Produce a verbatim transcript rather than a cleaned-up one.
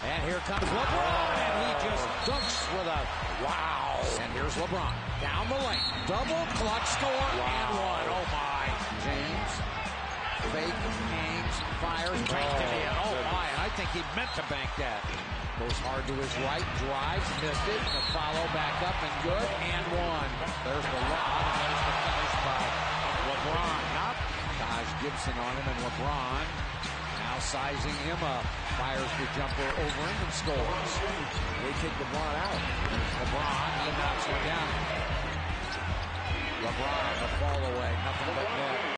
And here comes LeBron, and he just dunks with a wow. And here's LeBron down the lane. Double clutch score wow. and one. Oh, my. James, fake, hangs, fires, banked it in. Oh, my. And I think he meant to bank that. Goes hard to his right, drives, missed it. The follow back up and good, and one. There's the lob, and there's the finish by LeBron. Not Taj Gibson on him, and LeBron now sizing him up. Fires the jumper over him and scores. They kick LeBron out. LeBron, he knocks one down. LeBron, the fall away, nothing but net.